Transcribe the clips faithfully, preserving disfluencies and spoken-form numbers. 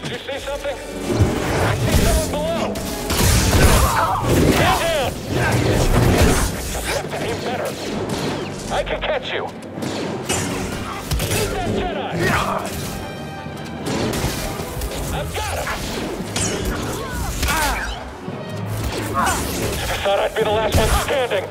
Did you see something? I see someone below! Get down! Just have to aim better. I can catch you! Shoot that Jedi! I've got him! I thought I'd be the last one standing!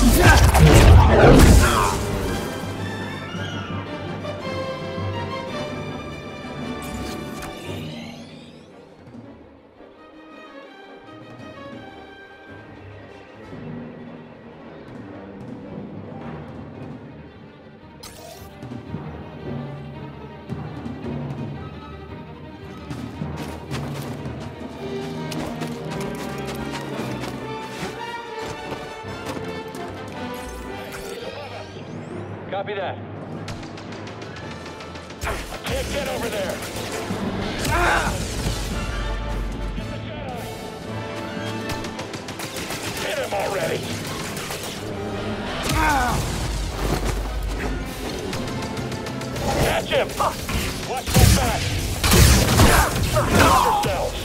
Copy that. I can't get over there. Ah! Hit him already. Ah! Catch him. Watch my back. Yourselves.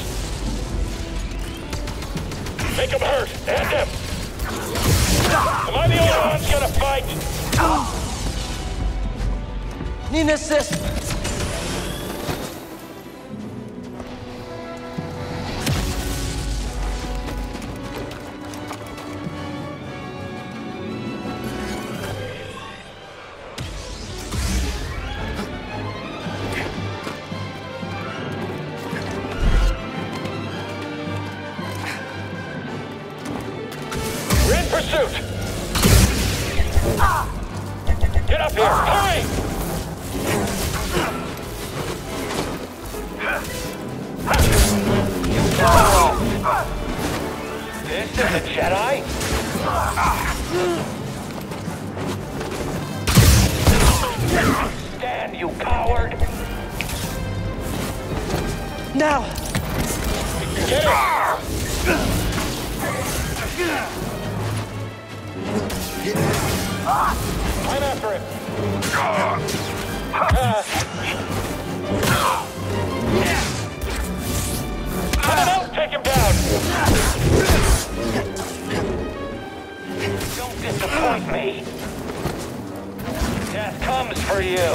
Make him hurt. And him. Am I the only one who's gonna fight? Need an assist. We're in pursuit. Get up here. Hurry! This is a Jedi? Stand, you coward! Now! Get him! I'm after him! Uh. Come on, take him down! Don't disappoint me! Death comes for you!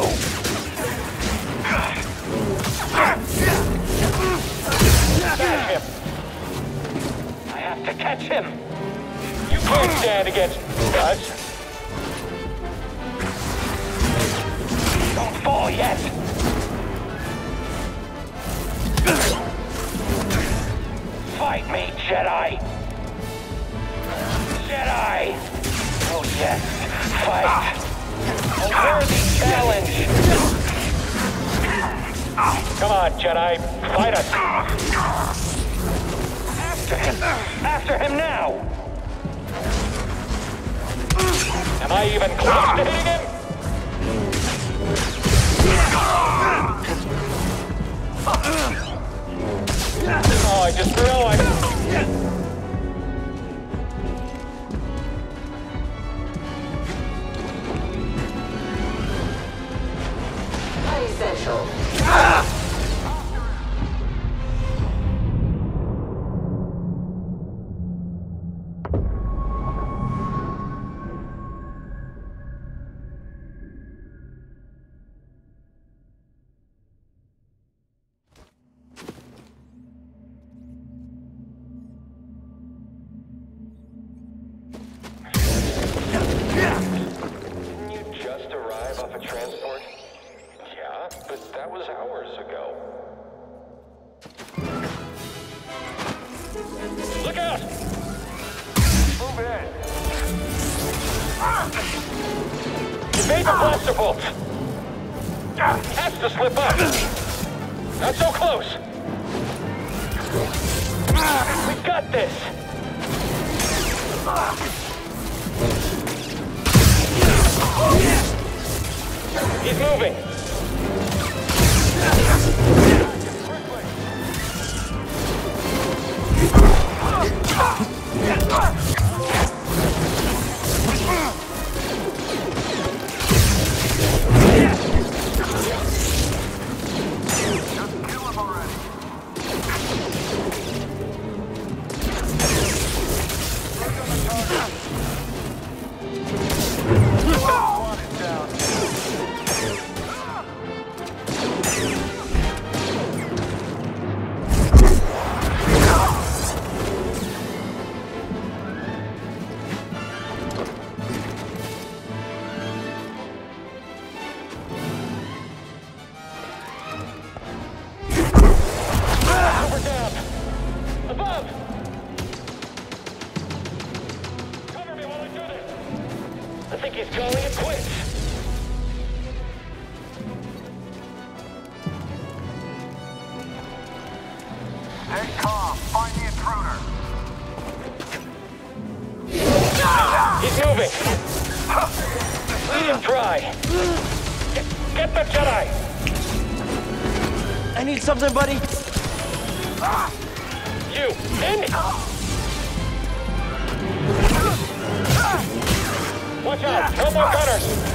Catch him! I have to catch him! You can't stand against us! Don't fall yet! Fight me, Jedi! Jedi! Oh yes, fight! A worthy challenge! Come on, Jedi, fight us! After him! After him now! Am I even close to hitting him? Oh, I just realized... Essential. Didn't you just arrive off a transport? Yeah, but that was hours ago. Look out! Move in. Evade the blaster bolts! Has to slip up! Not so close! We got this! He's moving! Stay calm. Find the intruder. He's moving. Lead him dry. Get, get the Jedi. I need something, buddy. You, in. Watch out, no more gunners.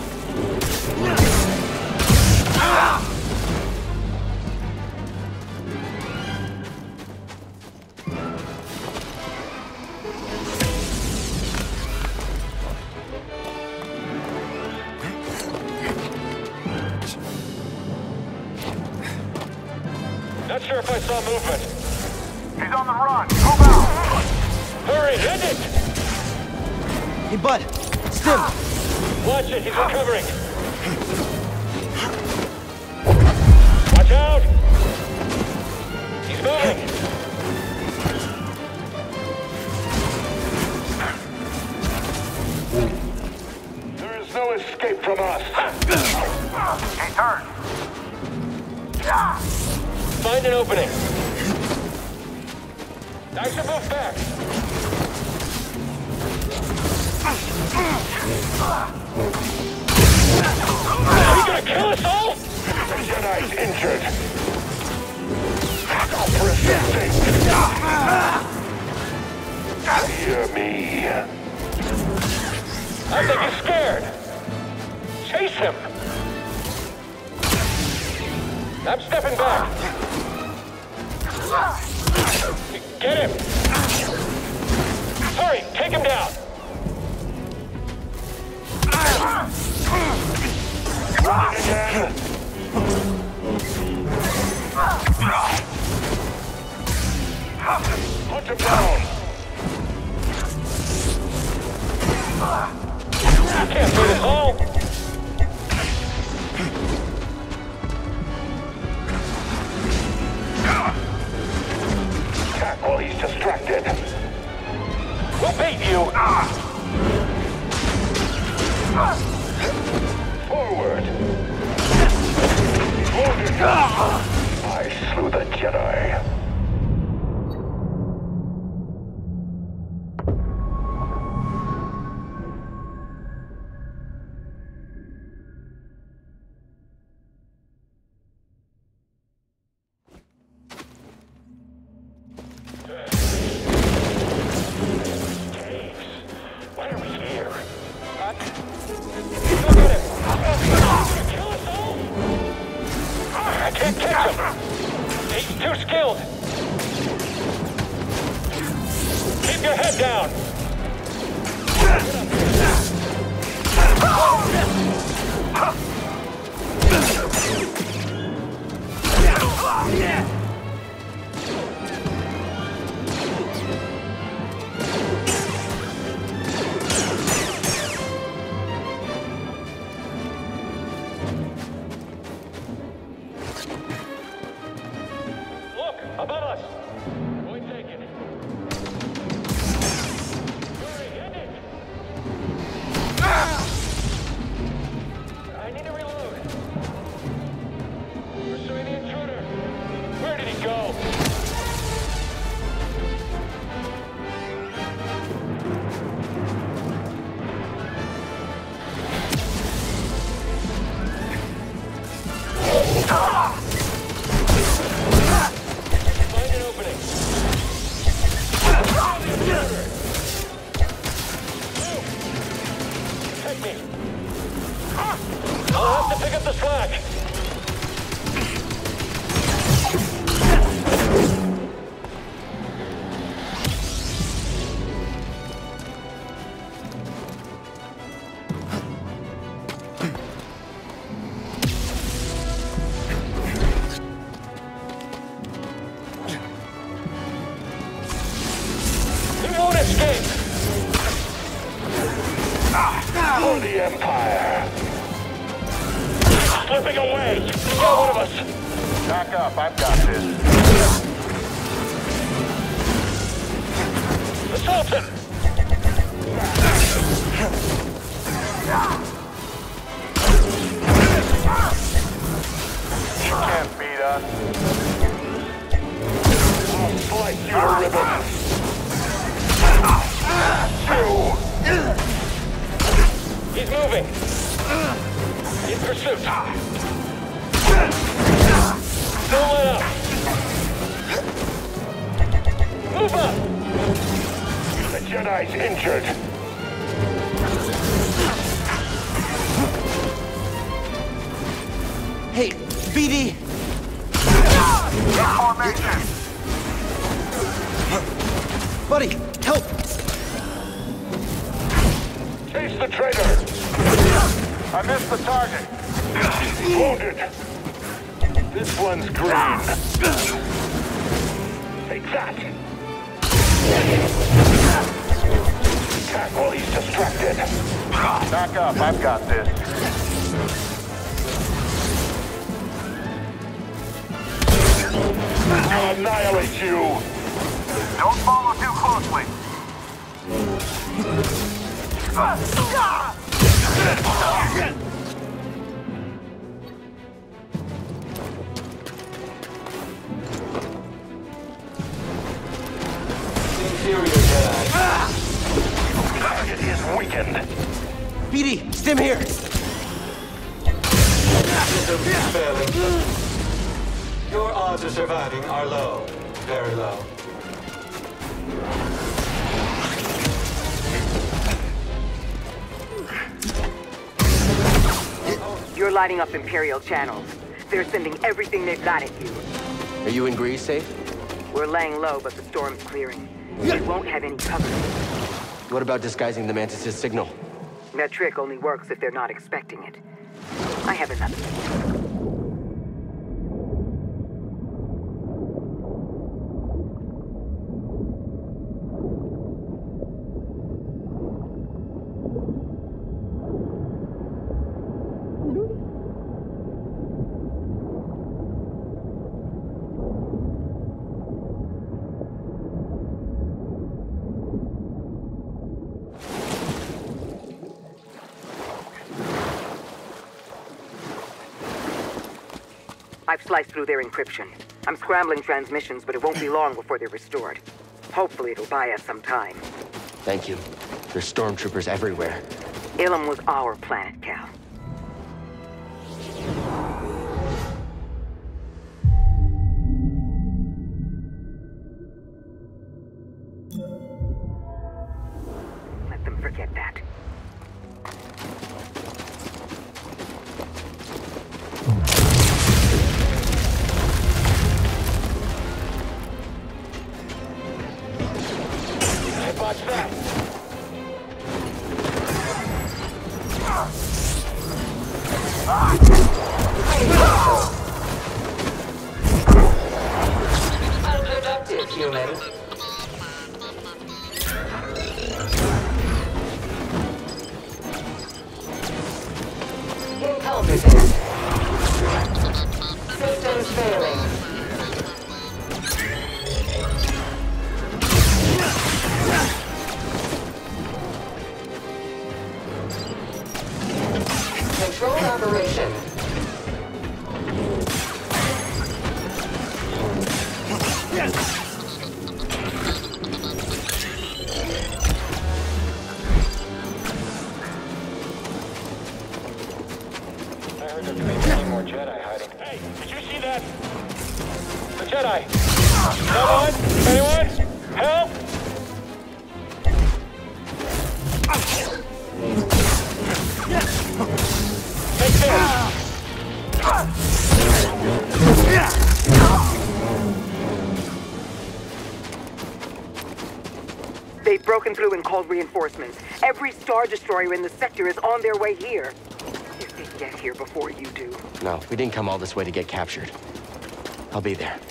Not sure if I saw movement. He's on the run. Move out. Hurry, end it! Hey, bud. Stim. Watch it, he's recovering. Watch out! He's moving. There is no escape from us. He turned. Find an opening. I should move back. Are you gonna kill us all? The Jedi's injured. Stop resisting. Hear me. I think he's scared. Chase him. I'm stepping back. Get him! Hurry, take him down! Again. Hunt him down! You can't do this all! Attack while he's distracted. We'll beat you! Forward! I slew the Jedi. Keep your head down! Look, above us! Point taken. I need to reload. Pursuing the intruder. Where did he go? Find an opening. Take me. I'll have to pick up the slack. He won't escape. For the Empire. Slipping away! You got one of us! Back up, I've got this. Assault him! You can't beat us. I'll slice you to ribbons. He's moving. In pursuit. Don't let up. Move up. The Jedi's injured. Hey, V D! Formation. Buddy, help! Chase the traitor. I missed the target. Wounded. This one's green. Take that. Attack while he's distracted. Back up, I've got this. I'll annihilate you. Don't follow too closely. Target is weakened. V D, stim here! Your odds of surviving are low. Very low. You're lighting up Imperial channels. They're sending everything they've got at you. Are you in Grease safe? We're laying low, but the storm's clearing. We won't have any cover. What about disguising the Mantis' signal? That trick only works if they're not expecting it. I have another. I've sliced through their encryption. I'm scrambling transmissions, but it won't be long before they're restored. Hopefully it'll buy us some time. Thank you. There's stormtroopers everywhere. Ilum was our planet, Cal. Let them forget that. Watch that. Unproductive, human. Incompetent. Systems failing. Controlled operation. I heard there may be many more Jedi hiding. Hey, did you see that? The Jedi. Someone? Anyone? Help! Take this! They've broken through and called reinforcements. Every Star Destroyer in the sector is on their way here. If they get here before you do. No, we didn't come all this way to get captured. I'll be there.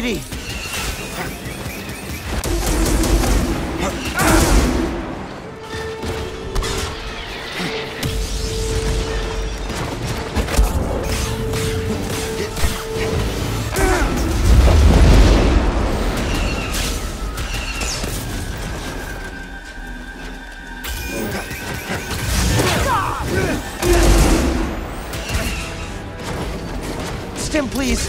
D. Stim, please.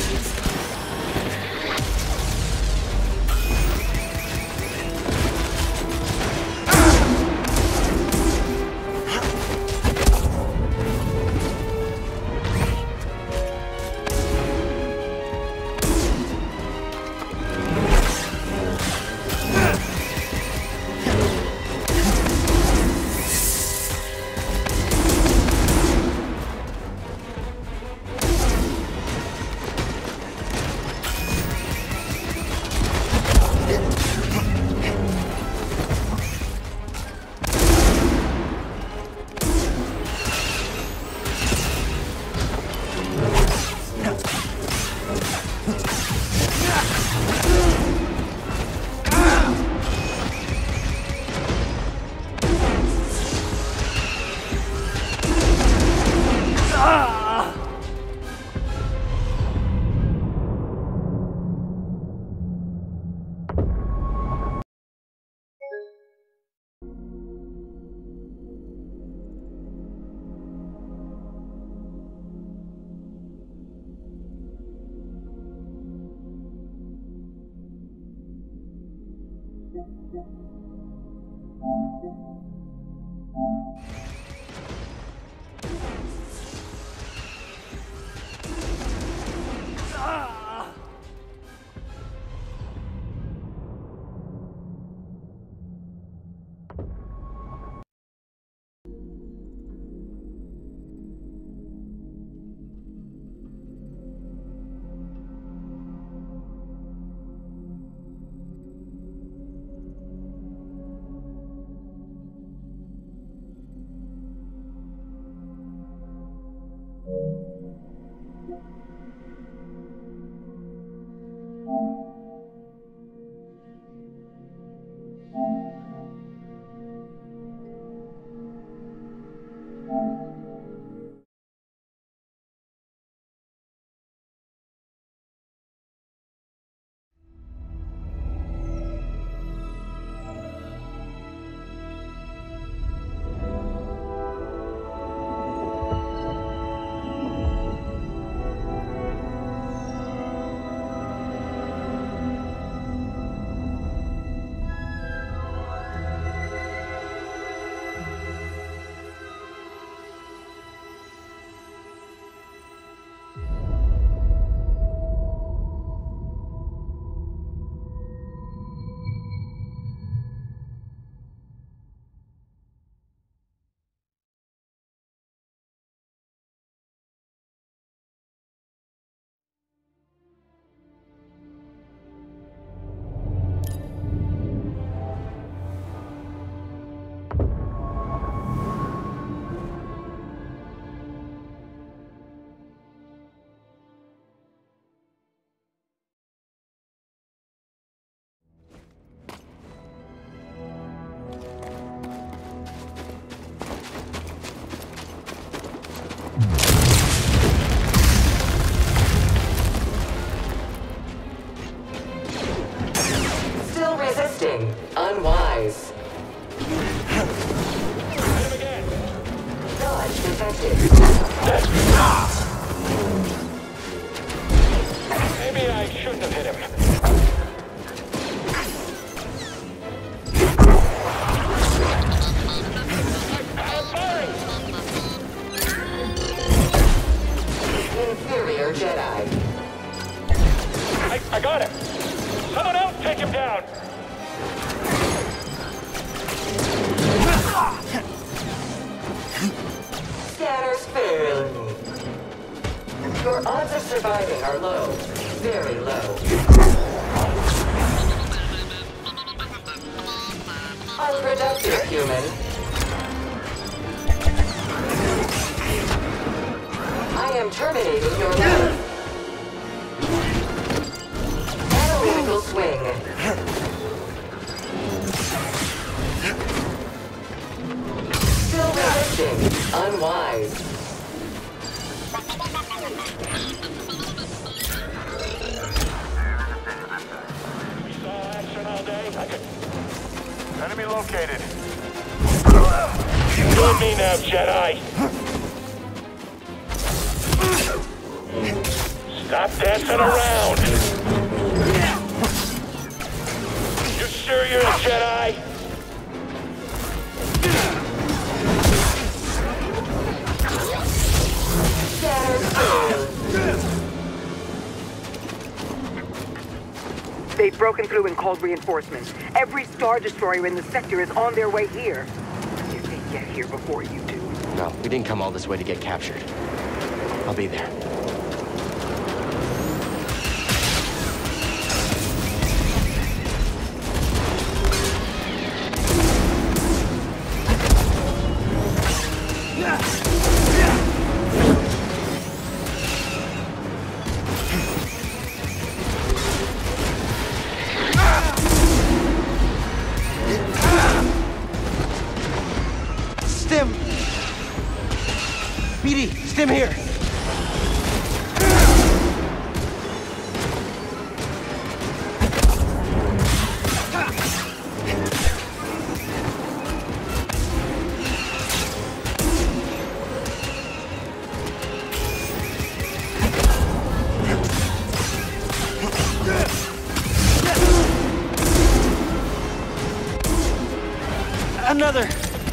Unwise. Dodge detected. Maybe I shouldn't have hit him. I'm firing! Inferior Jedi. I, I got him! Someone else take him down! Scanners failing. Your odds of surviving are low. Very low. Unproductive, human. I am terminating your life. unwise. We saw action all day. I could... Enemy located. Join me now, Jedi. Stop dancing around. You sure you're a Jedi? They've broken through and called reinforcements. Every Star Destroyer in the sector is on their way here. If they get here before you do. No, we didn't come all this way to get captured. I'll be there. Stim! B D, Stim here! Another!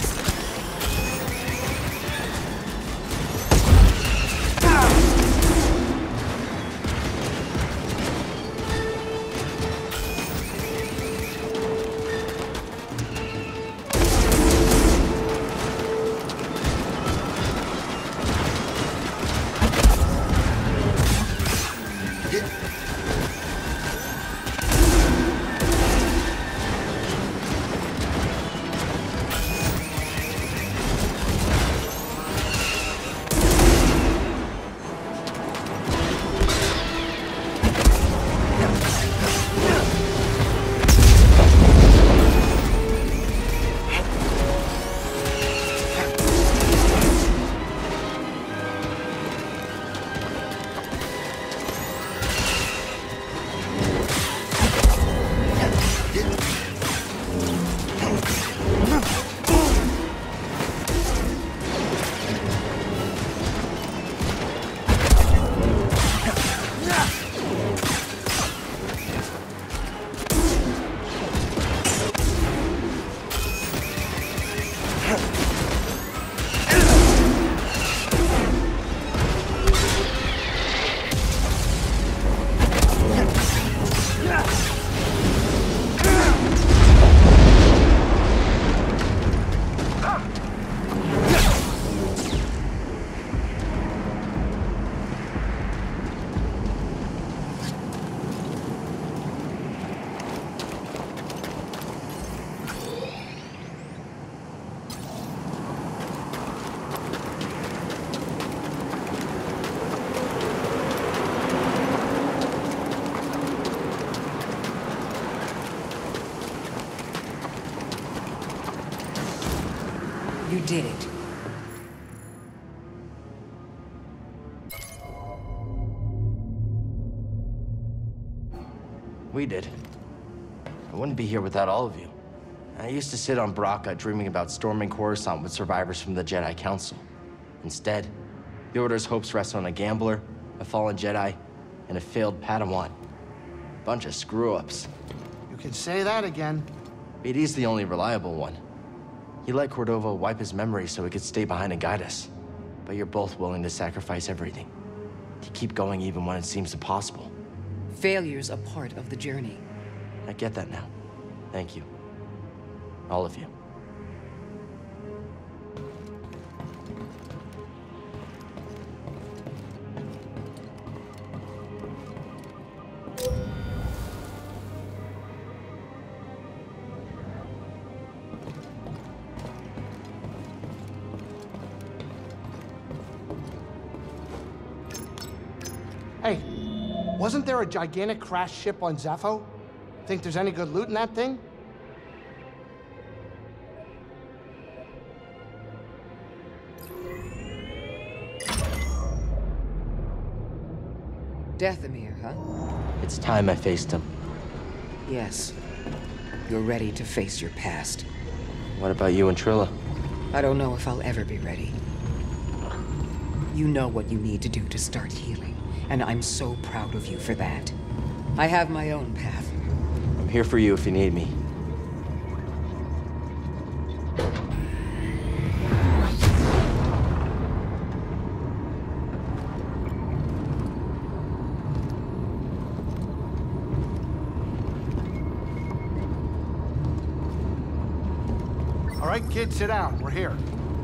You did it. We did. I wouldn't be here without all of you. I used to sit on Baraka dreaming about storming Coruscant with survivors from the Jedi Council. Instead, the Order's hopes rest on a gambler, a fallen Jedi, and a failed Padawan. Bunch of screw-ups. You can say that again. B D's the only reliable one. He let Cordova wipe his memory so he could stay behind and guide us. But you're both willing to sacrifice everything. To keep going even when it seems impossible. Failure's a part of the journey. I get that now. Thank you. All of you. Hey, wasn't there a gigantic crashed ship on Zeffo? Think there's any good loot in that thing? Dathomir, huh? It's time I faced him. Yes. You're ready to face your past. What about you and Trilla? I don't know if I'll ever be ready. You know what you need to do to start healing, and I'm so proud of you for that. I have my own path. I'm here for you if you need me. All right, kids, sit down. We're here.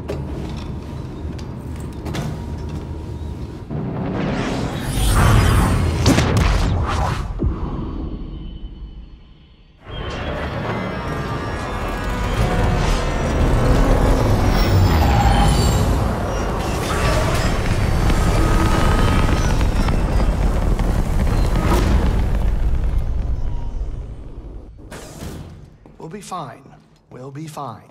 We'll be fine. We'll be fine.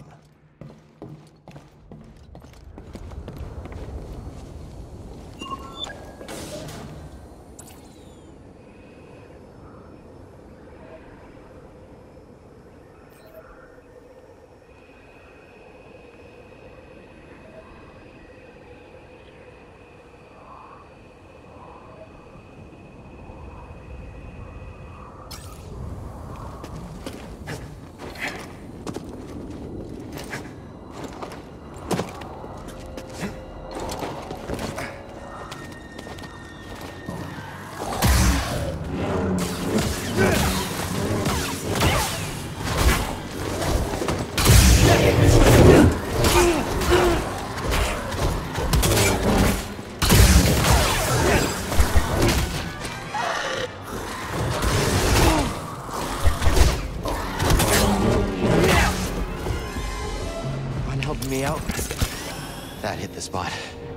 Me out. That hit the spot.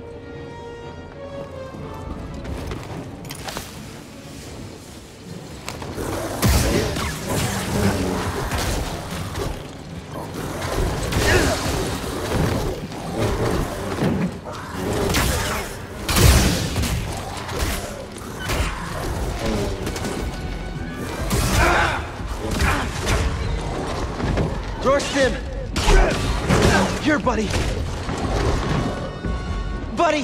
Thorsten! Here, buddy! Buddy!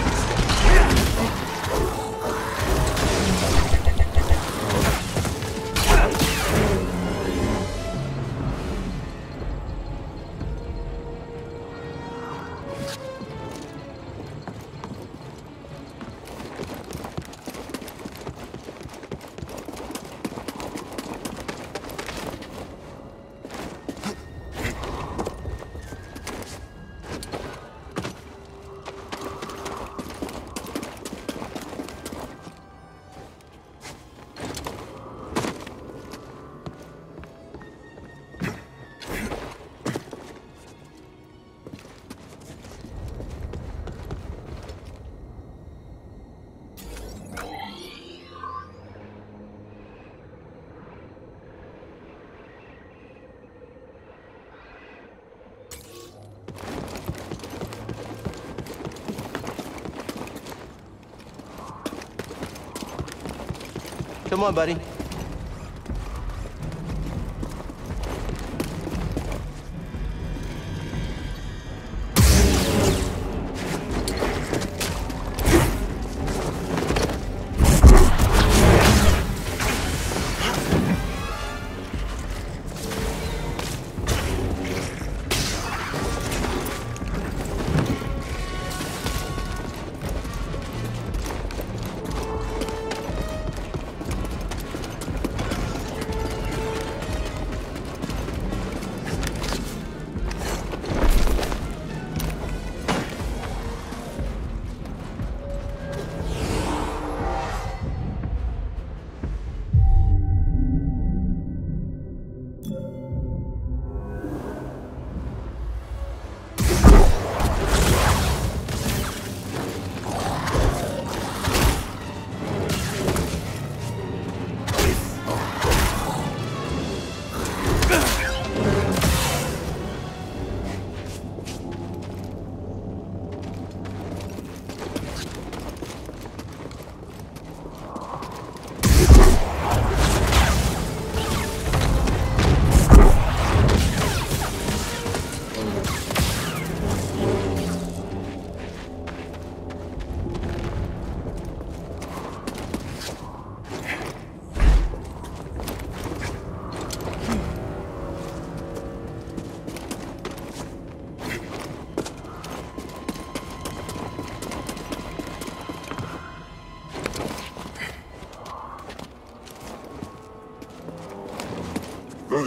Come on, buddy.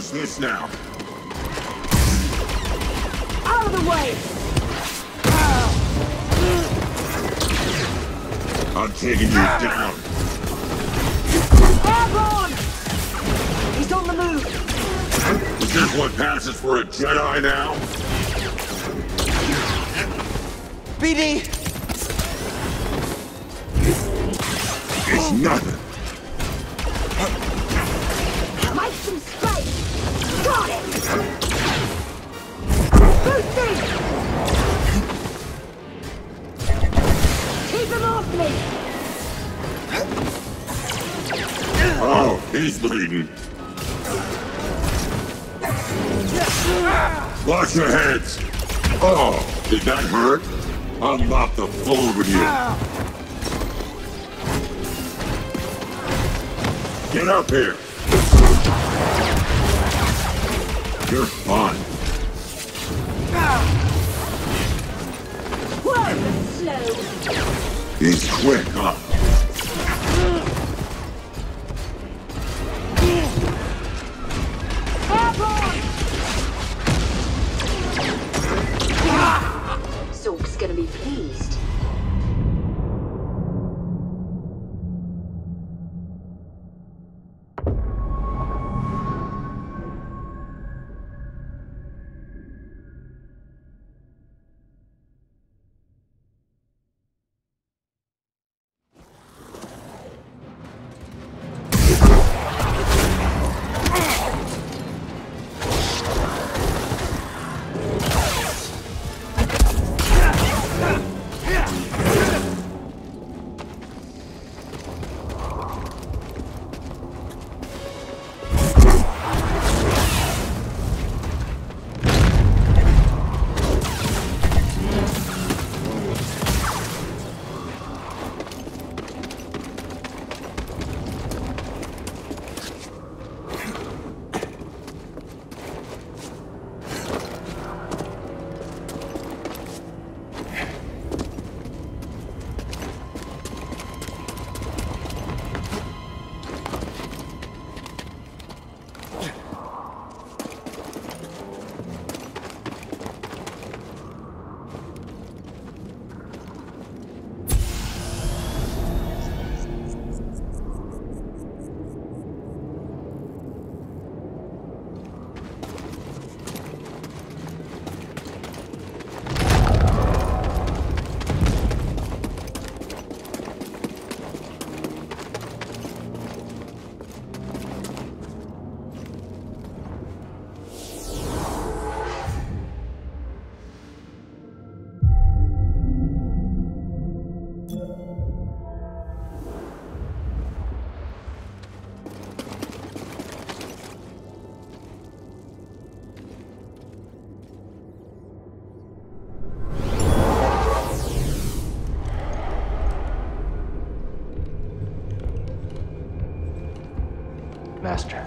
What's this now? Out of the way! I'm taking you down. Airborne! He's on the move! Is this what passes for a Jedi now? B D! It's nothing. Make some space! Got it! Boosting! Keep him off me! Oh, he's bleeding. Watch your heads! Oh, did that hurt? I'll mop the floor with you. Get up here! You're fine. Whoa, slow! He's quick, huh? Zork's gonna be pleased. Master.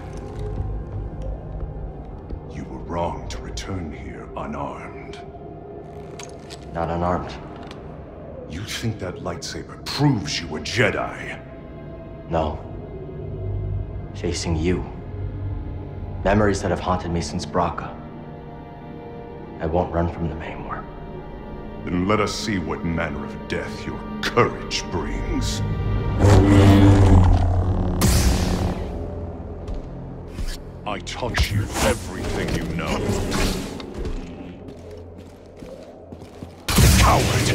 You were wrong to return here unarmed. Not unarmed. You think that lightsaber proves you a Jedi? No. Facing you. Memories that have haunted me since Bracca. I won't run from them anymore. Then let us see what manner of death your courage brings. I taught you everything you know. Coward!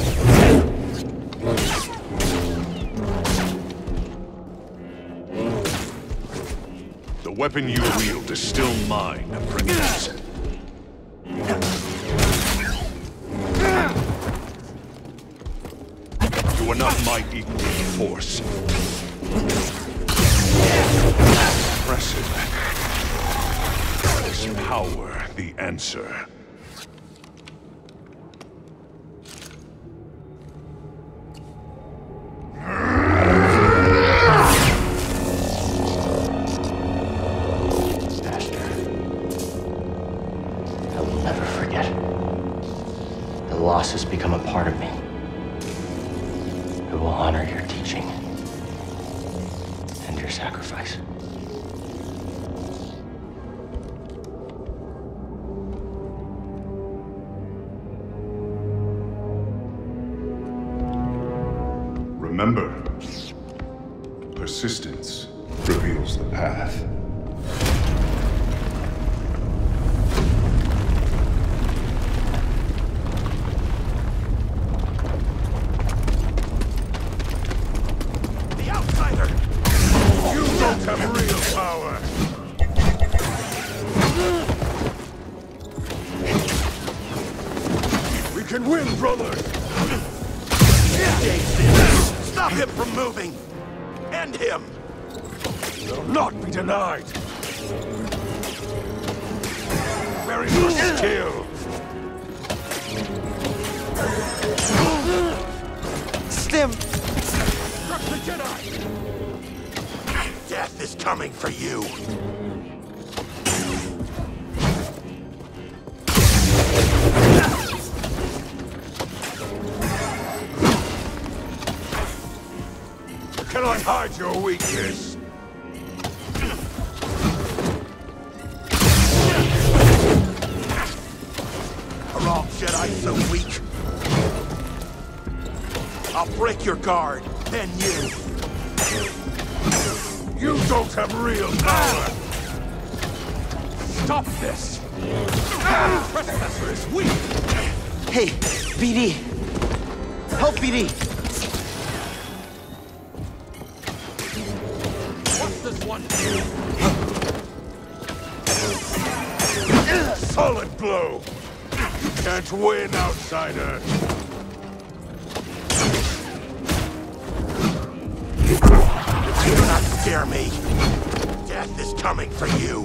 The weapon you wield is still mine, apprentice. You are not my equal in the Force. Impressive. Is power the answer? loss has become a part of me. I will honor your teaching and your sacrifice. Remember, persistence reveals the path. The outsider! You don't have real power! We can win, brother! Stop him from moving! End him! Will not be denied! Very good kill! Stim! Struck the Jedi! Death is coming for you! Cannot hide your weakness. Are all Jedi so weak? I'll break your guard, then you. You don't have real power. Stop this. Trespasser is weak. Hey, B D! Help, B D! This one. Solid blow. You can't win, outsider. Do not scare me. Death is coming for you.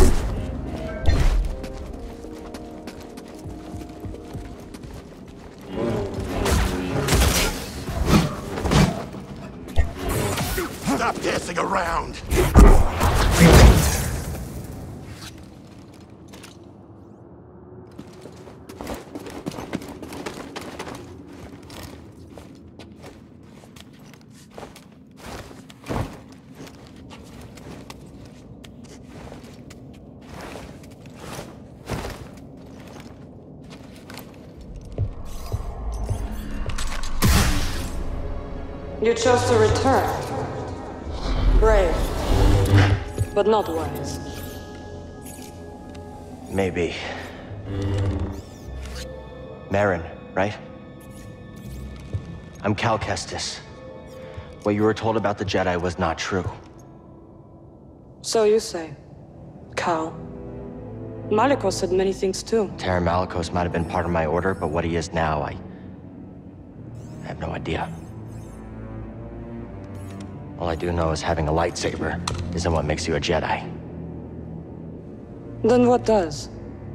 Stop dancing around! You chose to return. Brave, but not wise. Maybe. Merrin, right? I'm Cal Kestis. What you were told about the Jedi was not true. So you say. Cal. Malicos said many things too. Taron Malicos might have been part of my order, but what he is now, I... I have no idea. All I do know is having a lightsaber isn't what makes you a Jedi. Then what does?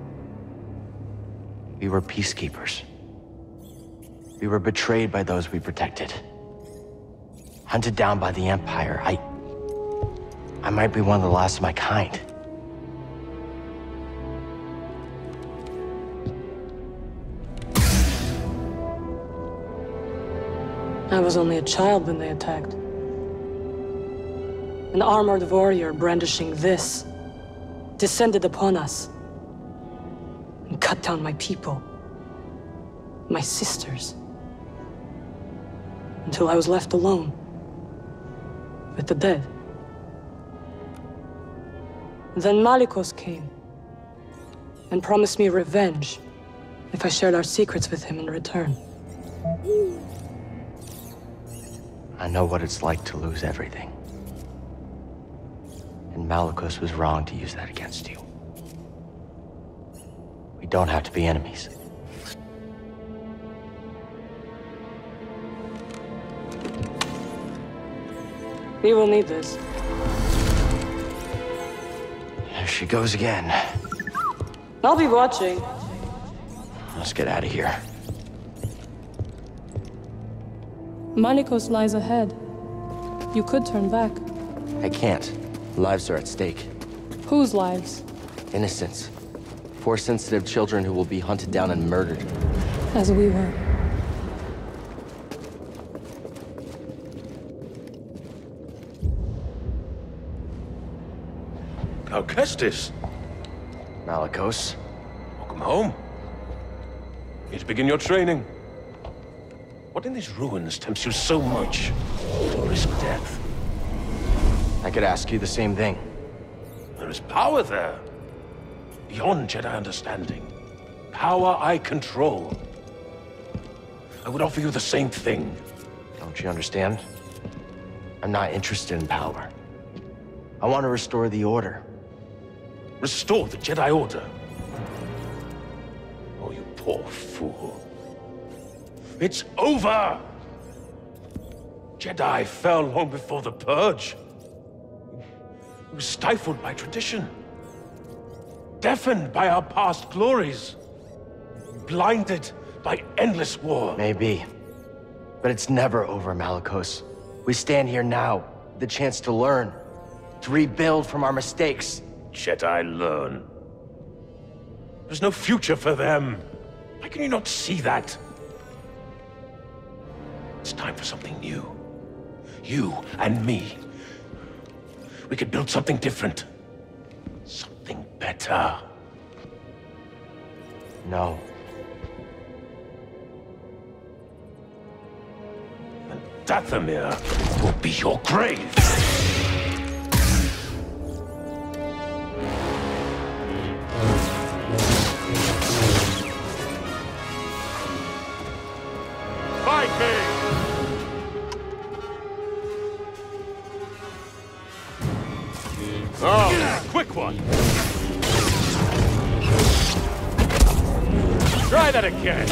We were peacekeepers. We were betrayed by those we protected. Hunted down by the Empire. I... I might be one of the last of my kind. I was only a child when they attacked. An armored warrior brandishing this descended upon us and cut down my people, my sisters, until I was left alone with the dead. Then Malicos came and promised me revenge if I shared our secrets with him in return. I know what it's like to lose everything. And Malicos was wrong to use that against you. We don't have to be enemies. We will need this. There she goes again. I'll be watching. Let's get out of here. Malicos lies ahead. You could turn back. I can't. Lives are at stake. Whose lives? Innocents. Force-sensitive children who will be hunted down and murdered. As we were. Cal Kestis. Malicos. Welcome home. Here to begin your training. What in these ruins tempts you so much to risk death? I could ask you the same thing. There is power there. Beyond Jedi understanding. Power I control. I would offer you the same thing. Don't you understand? I'm not interested in power. I want to restore the Order. Restore the Jedi Order? Oh, you poor fool. It's over! Jedi fell long before the Purge. It was stifled by tradition. Deafened by our past glories. Blinded by endless war. Maybe. But it's never over, Malicos. We stand here now, with the chance to learn. To rebuild from our mistakes. Jedi learn. There's no future for them. Why can you not see that? It's time for something new. You and me. We could build something different. Something better. No. And Dathomir will be your grave. Fight me! Oh, quick one! Try that again!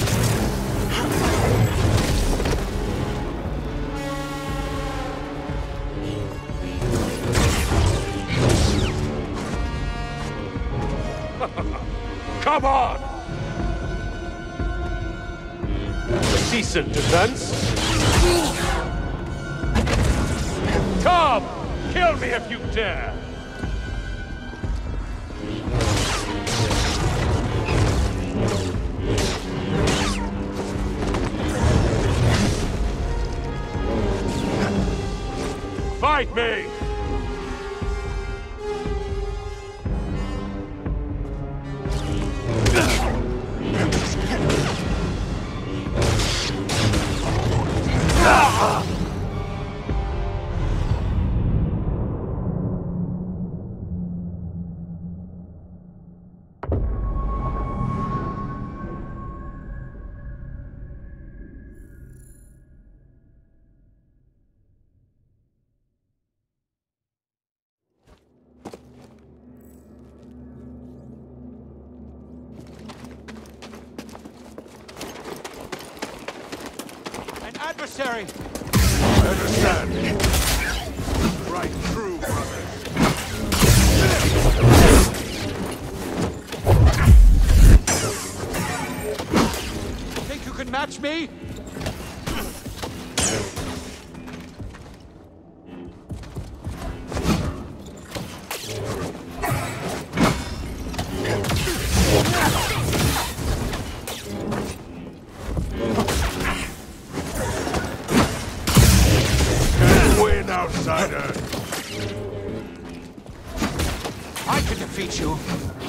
Come on! A decent defense. Come! Kill me if you dare! Fight me! Adversary! I understand. Right through, brothers. Think you can match me? Outsider! I can defeat you.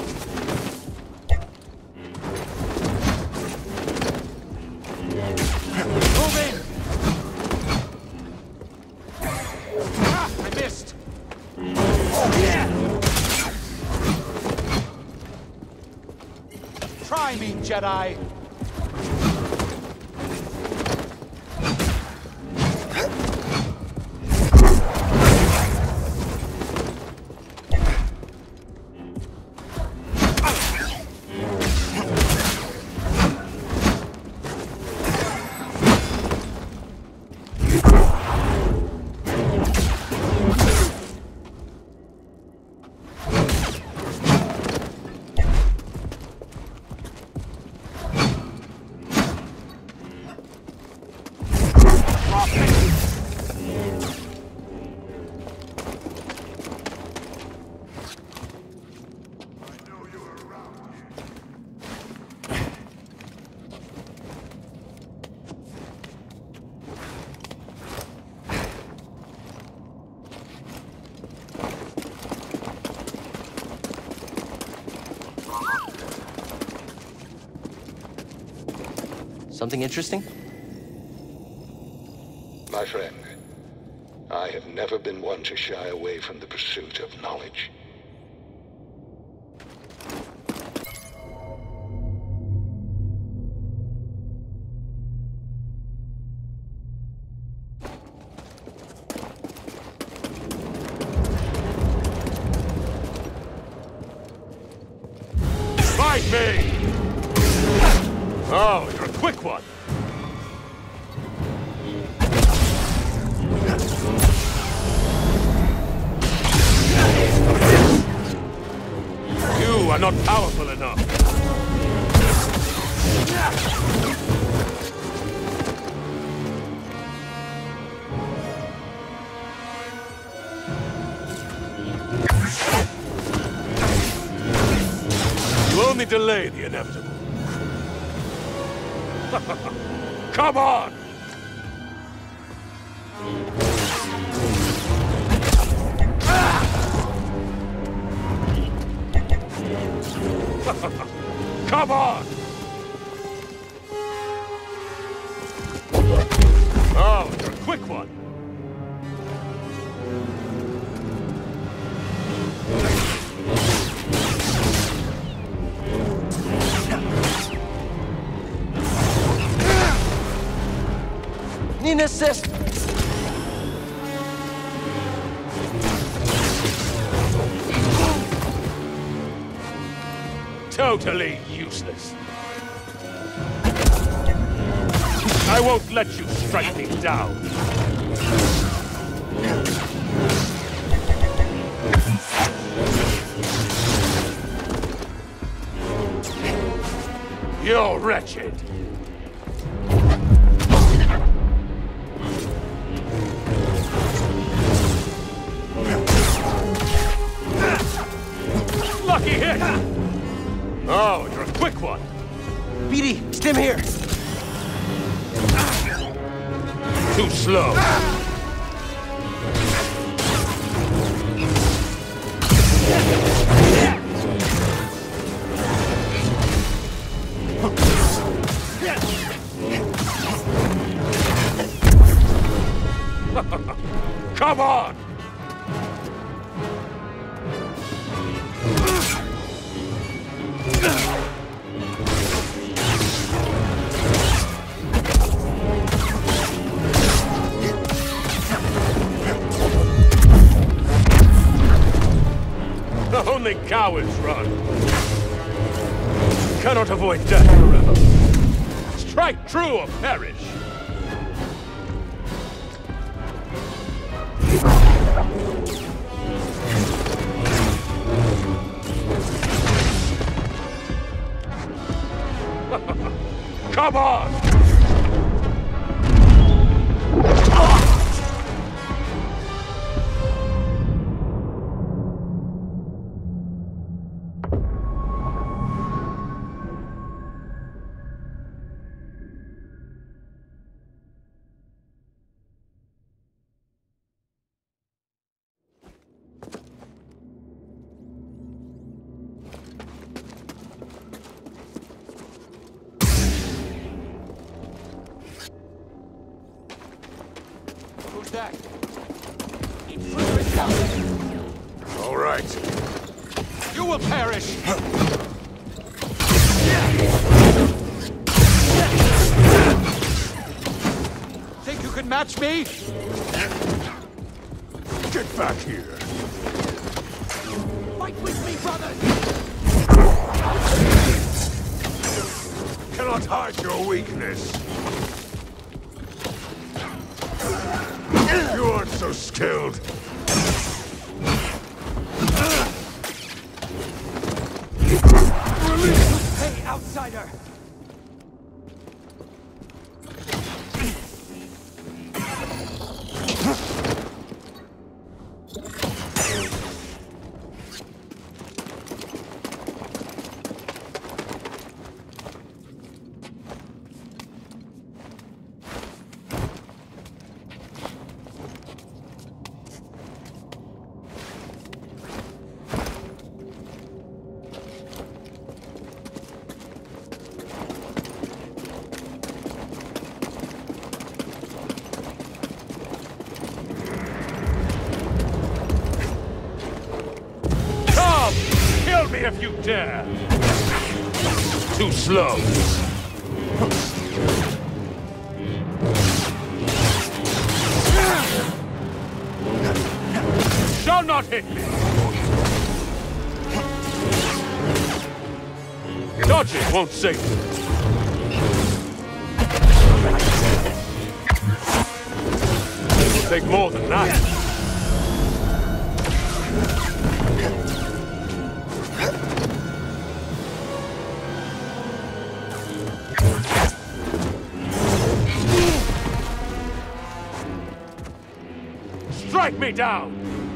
Moving! Ah, I missed! Yeah. Try me, Jedi! Something interesting? my friend. I have never been one to shy away from the pursuit of knowledge. Fight me! Oh, you're a quick one. You are not powerful enough. You only delay the inevitable. Come on! Come on! Oh, you're a quick one. Need an assist! Totally useless. I won't let you strike me down. You're wretched. Lucky hit! Oh, you're a quick one. B D, stim here. Too slow. Come on! Only cowards run. Cannot avoid death forever. Strike true or perish. Come on! Who's that? Intruder incoming. All right. You will perish! Think you can match me? Get back here. Fight with me, brothers! Cannot hide your weakness. You aren't so skilled. Hey, outsider! if you dare! Too slow. Shall not hit me! Dodging won't save you. It'll take more than that. Strike me down!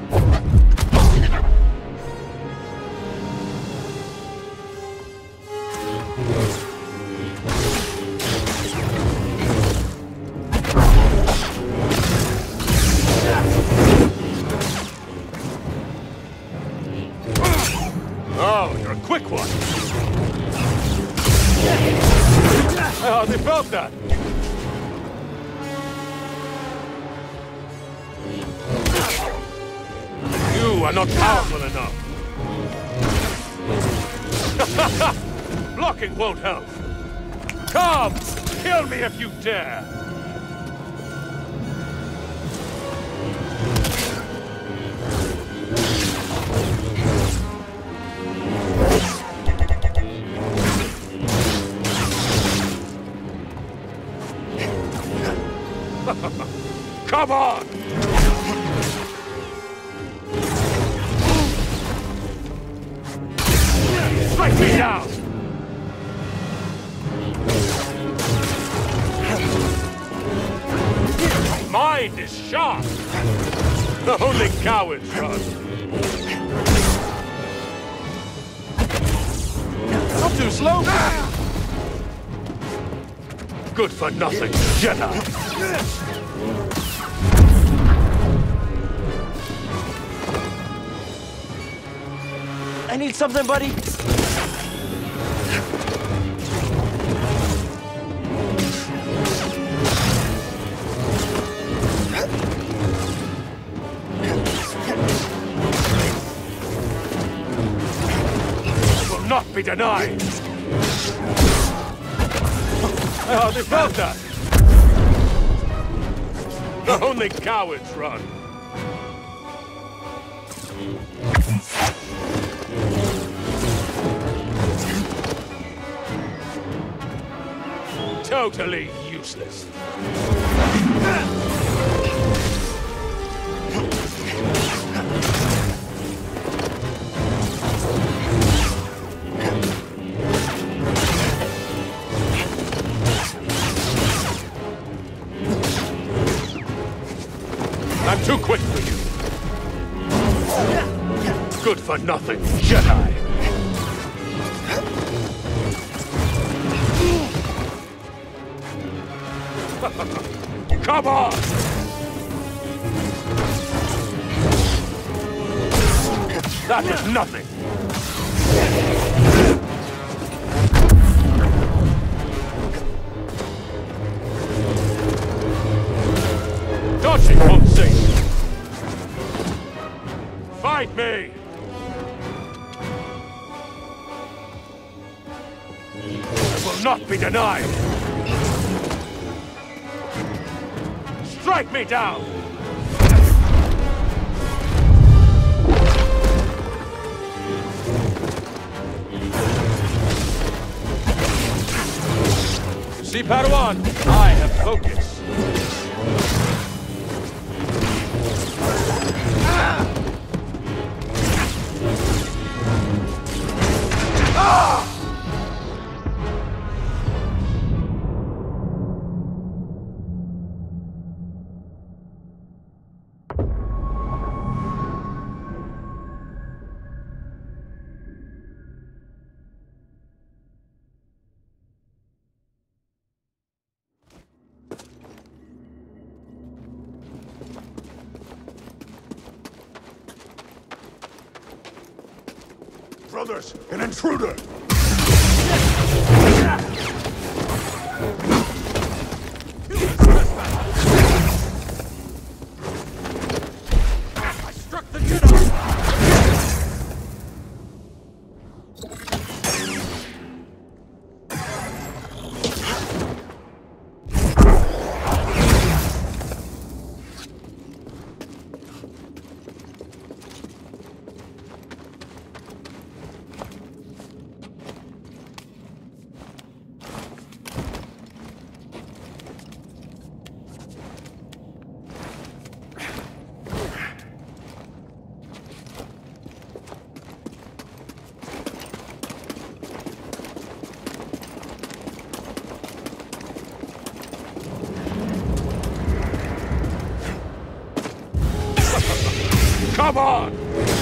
Oh, you're a quick one. I hardly felt that. You are not powerful enough. Blocking won't help. Come! Kill me if you dare! Come on! Strike me down! Mind is sharp! Only cowards run. Not too slow! Good for nothing, Jedi! I need something, buddy. Will not be denied. I hardly felt that. Only cowards run. Totally useless. I'm too quick for you. Good for nothing, Jedi. Come on! That is nothing! Dodging won't save you! Fight me! I will not be denied! Strike me down! See, Padawan, I have focus. Ah! Ah! Brothers, an intruder! I struck the Jedi! Come on!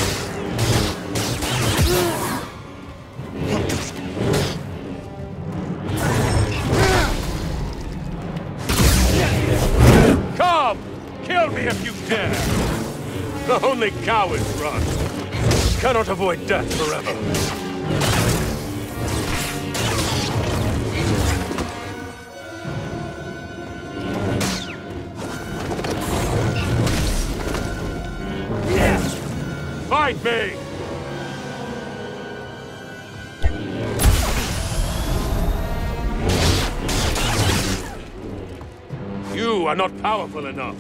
Come! Kill me if you dare! Only cowards run. Cannot avoid death forever. Fight me! You are not powerful enough.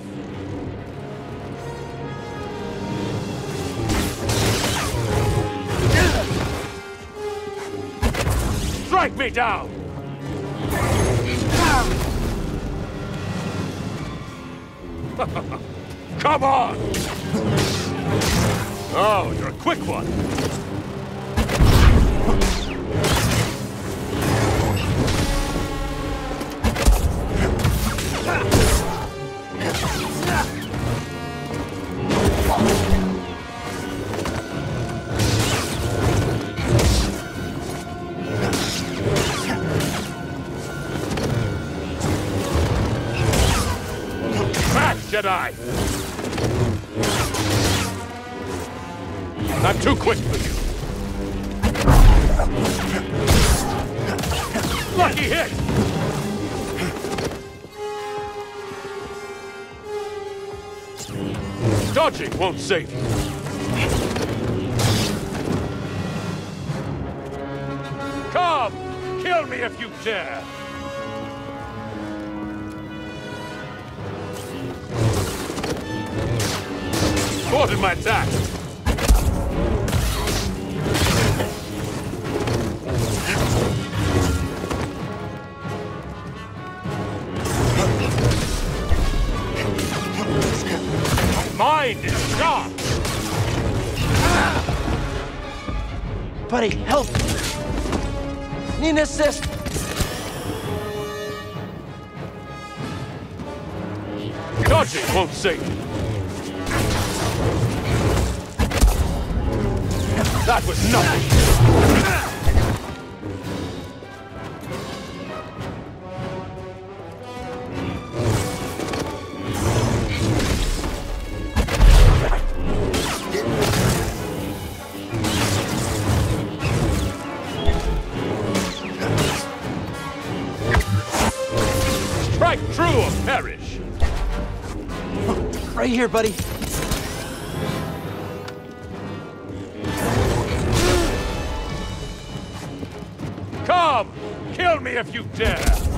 Strike me down! Come on! Oh, you're a quick one. Back, Jedi! Not too quick for you. Lucky hit! Dodging won't save you. Come! Kill me if you dare! Thwarted my attack! Mind is sharp! Buddy, help! Need an assist! Dodging won't save you. That was nothing! Strike true or perish! Right here, buddy. Come! Kill me if you dare!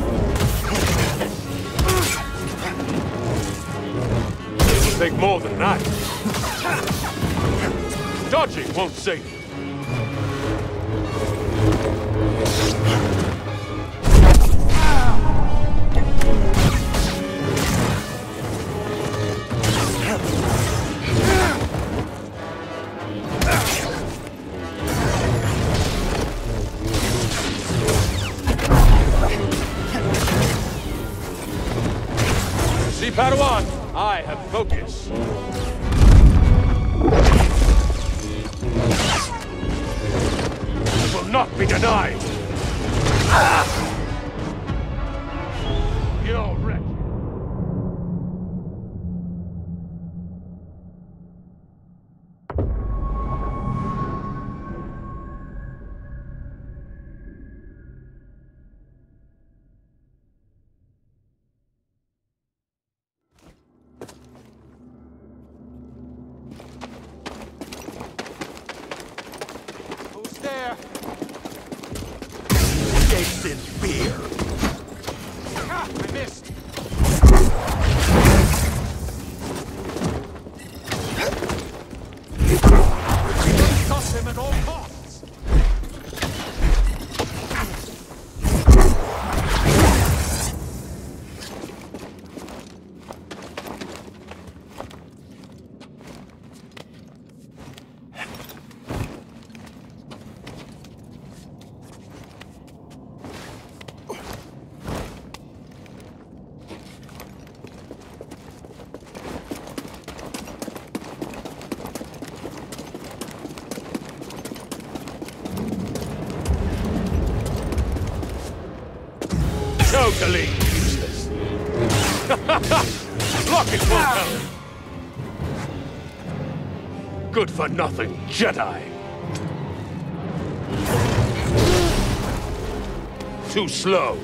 It'll take more than that. Dodging won't save you. See, Padawan, I have focus. Will not be denied. You're wrecked. Totally useless. Rocket will help. Good for nothing, Jedi. Too slow.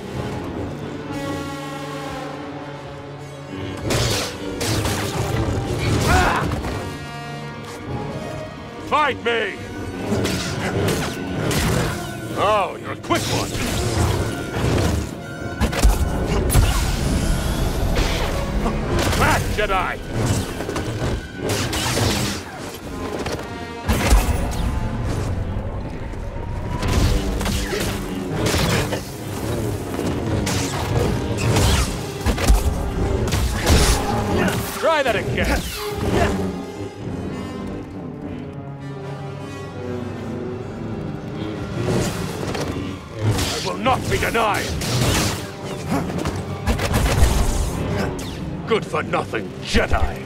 Fight me! Oh, you're a quick one. Back, Jedi! Try that again! I will not be denied! Good for nothing, Jedi!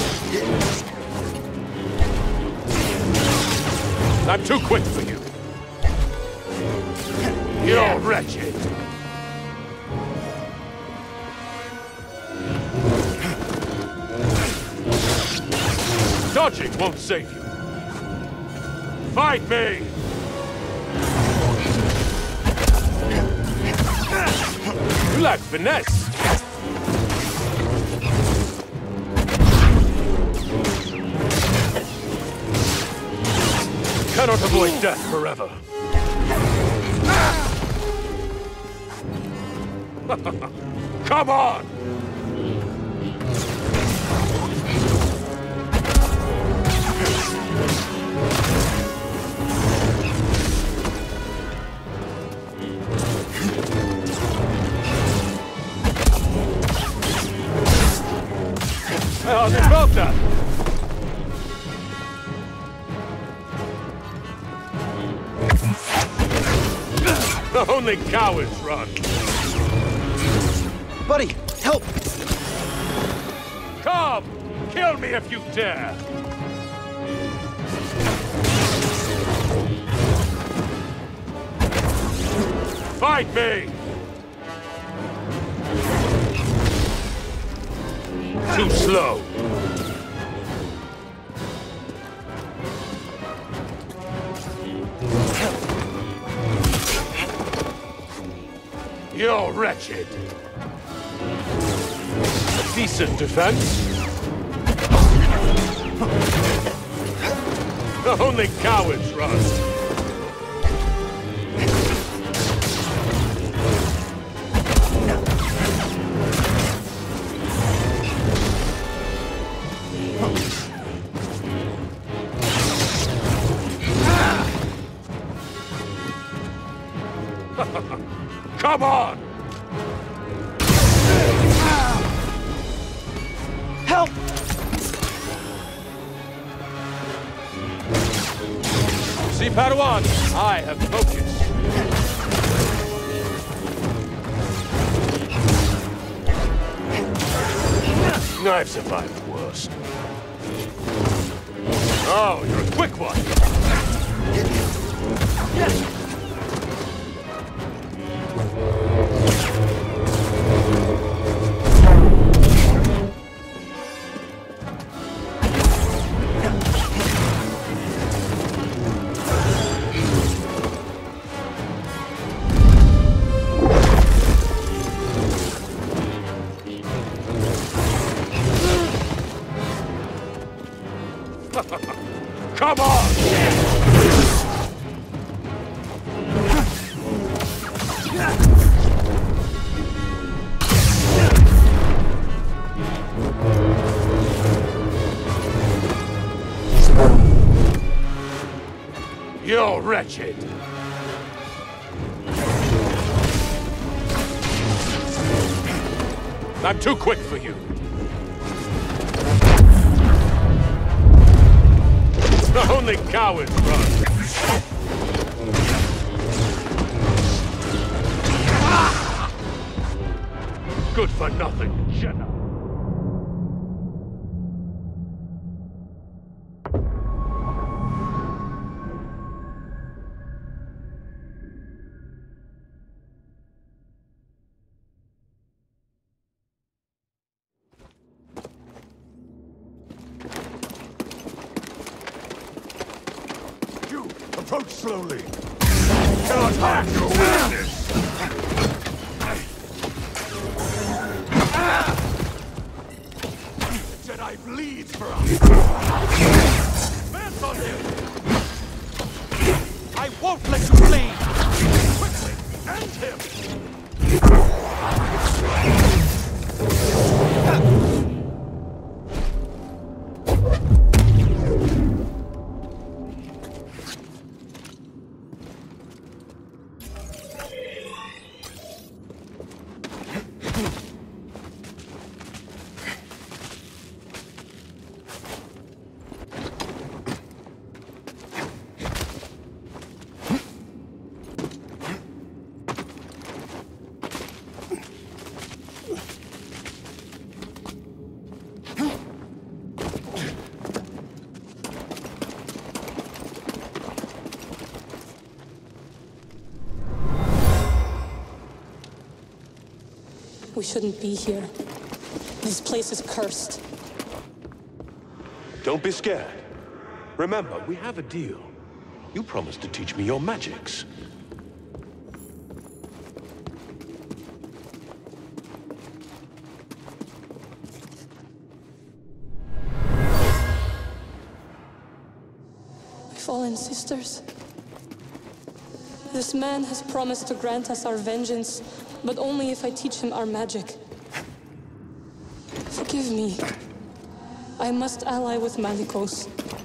I'm too quick for you! You're wretched! Dodging won't save you! Fight me! You lack finesse! Cannot avoid death forever. Come on! Oh, they felt that! Only cowards run. Buddy, help! Come! Kill me if you dare! Fight me! Too slow. You're wretched. A decent defense. Only cowards run. Come on! Help! See, Padawan, I have focus. I've survived worse. Oh, you're a quick one. Come on! You're wretched. I'm too quick for you. Only cowards run. Good for nothing, Jedi. Approach slowly. Cannot hide your weakness. The Jedi bleeds for us. Advance on him. I won't let you bleed. Quickly, end him. We shouldn't be here. This place is cursed. Don't be scared. Remember, we have a deal. You promised to teach me your magics. My fallen sisters. This man has promised to grant us our vengeance, but only if I teach him our magic. Forgive me. I must ally with Malicos.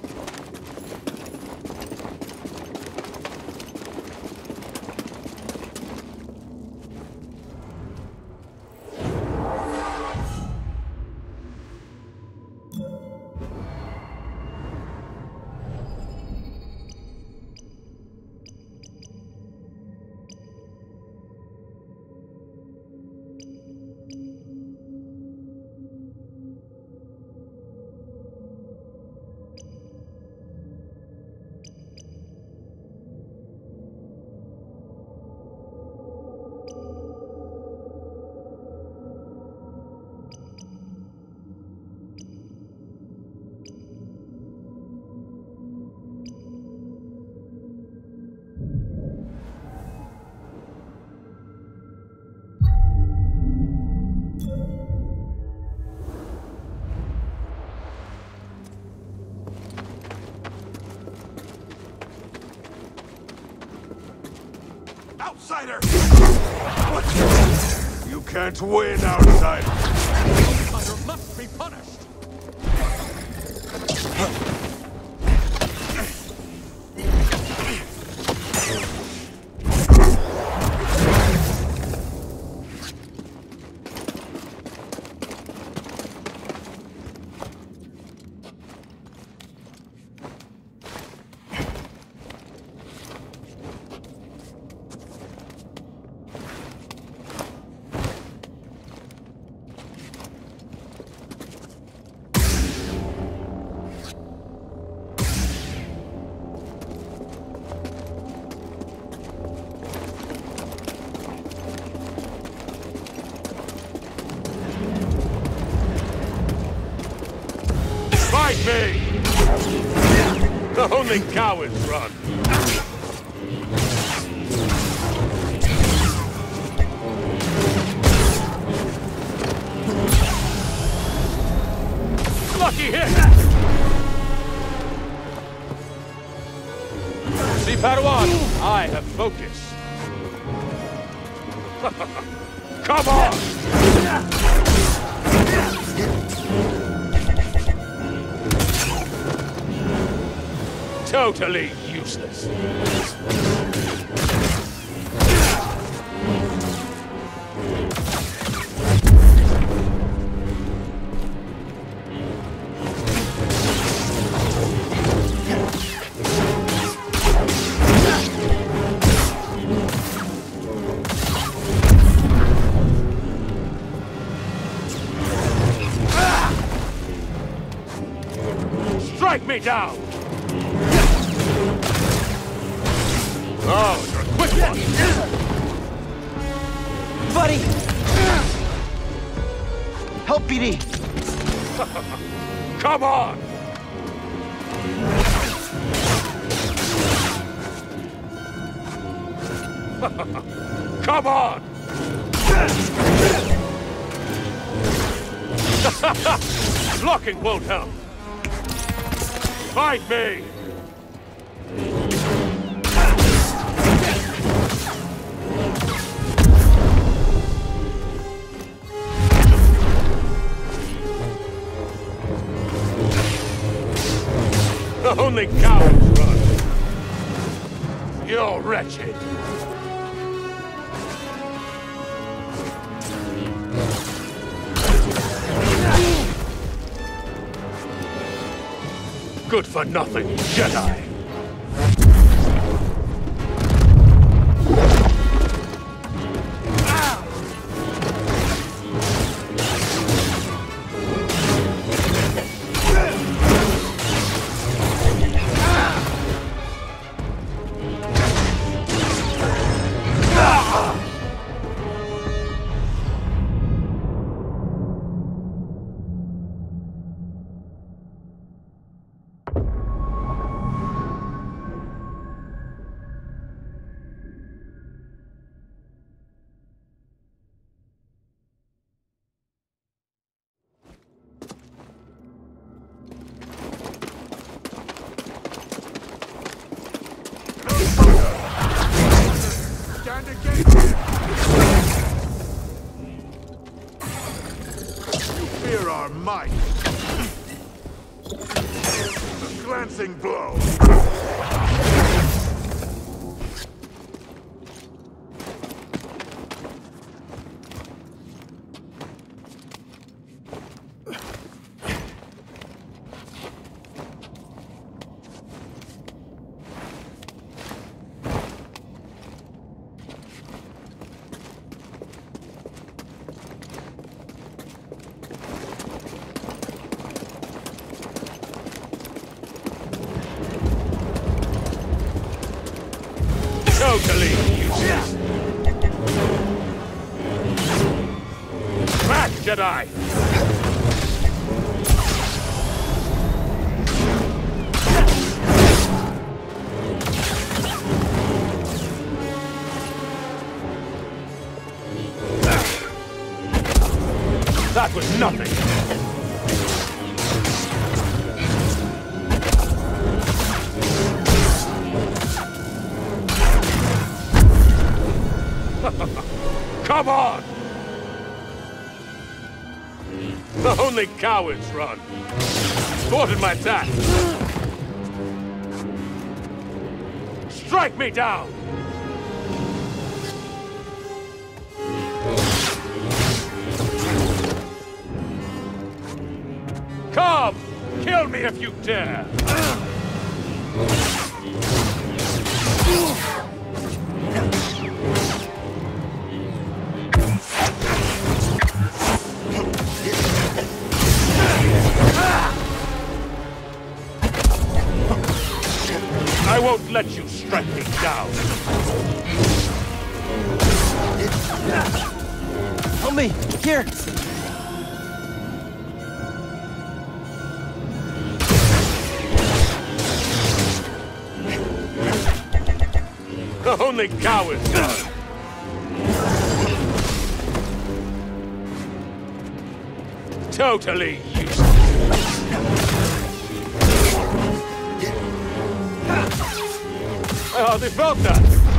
Outsider! What? You can't win, outsider! Outsider must be punished! Fight me! Only cowards run. Lucky hit! See, Padawan, I have focus. Come on! Totally useless. Strike me down! Oh, you're a quick one! Buddy! Help B D! Come on! Come on! Blocking won't help. Fight me! Only cowards run. You're wretched. Good for nothing, Jedi. Fear our might. A glancing blow. Totally useless. Back, Jedi! That was nothing. Come on! Only cowards run. Thwarted my attack. Strike me down! Come! Kill me if you dare! I won't let you strike me down. Help me! Here! Only cowards run. Totally useless. I hardly felt that.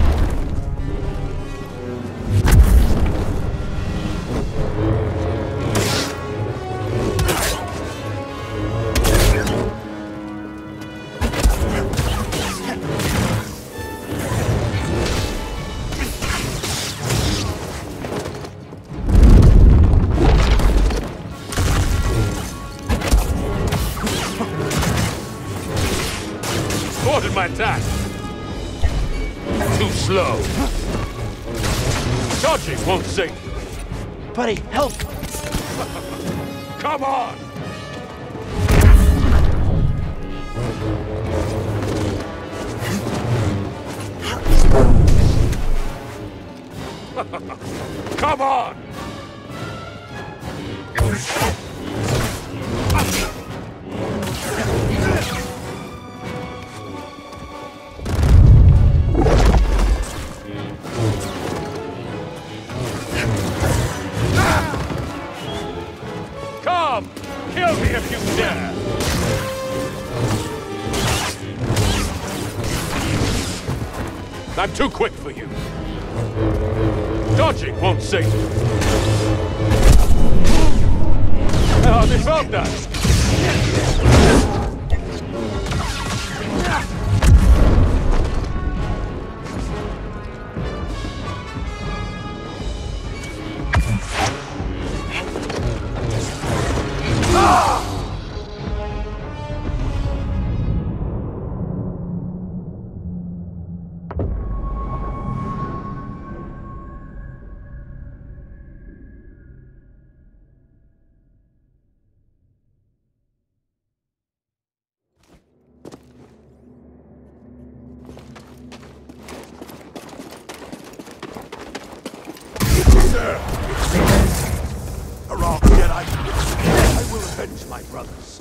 Thwarted my attack. Too slow. Dodging won't save you. Buddy, help! Come on! Come on! Kill me if you dare! I'm too quick for you. Dodging won't save you. I hardly felt that. Hurrah, Jedi! I will avenge my brothers.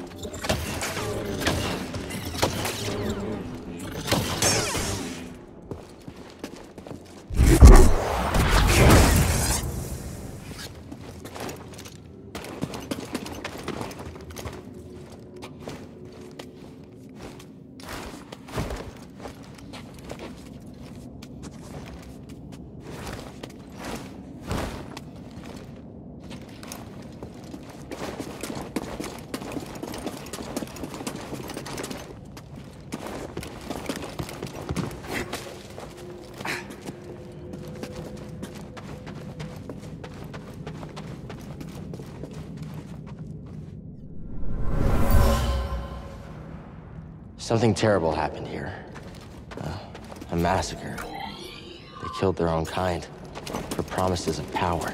Something terrible happened here. Uh, a massacre. They killed their own kind for promises of power.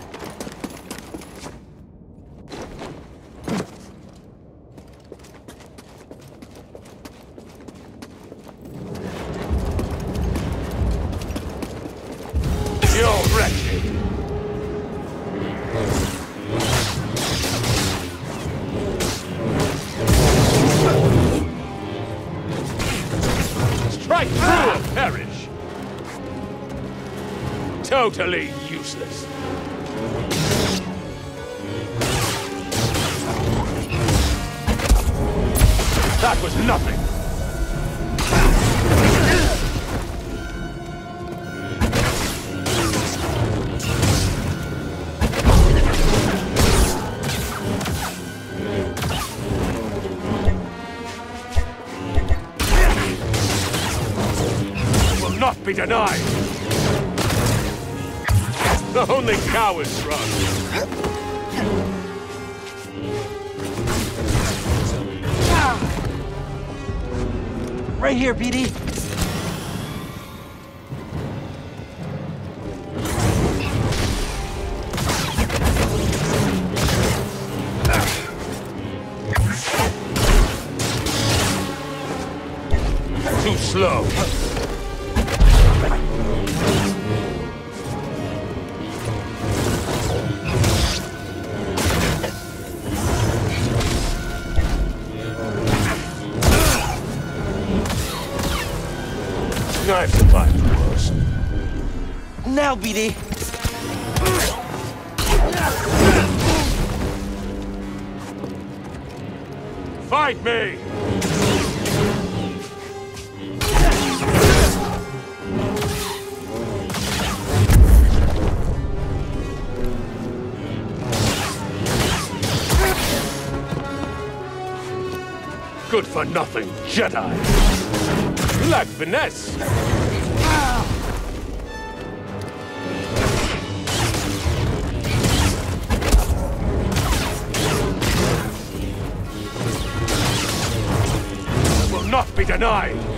You're wretched! Strike through and perish! Totally useless. That was nothing! Not be denied! Only cowards run! Right here, B D! Too slow! I've survived the worst. Now, B D! Fight me! Good for nothing, Jedi! You lack finesse! Will not be denied!